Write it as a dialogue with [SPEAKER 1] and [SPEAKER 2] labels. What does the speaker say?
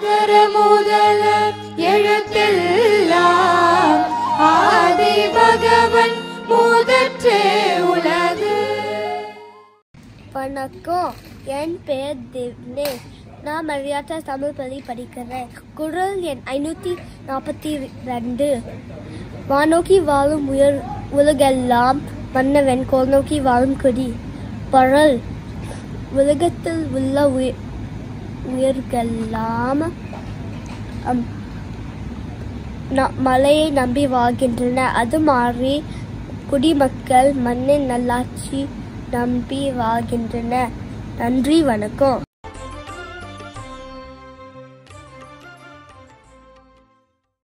[SPEAKER 1] அகர முதல எழுத்தெல்லாம் ஆதி பகவன் முதற்றே உலகு.
[SPEAKER 2] வணக்கம், என் பெயர் திவ்னேஷ். நான் மரியாதை தமிழ் பள்ளி படிக்கிறேன். குரல் எண் 542. வானோக்கி வாழும் உலகெல்லாம் மன்னவன் கோல் நோக்கி வாழும் கொடி. பரல் உலகத்தில் உள்ள உயிர்களெல்லாம் மழையை நம்பி வாழ்கின்றன. அது மாறி குடிமக்கள் மண்ணின் நல்லாட்சி நம்பி வாழ்கின்றன. நன்றி, வணக்கம்.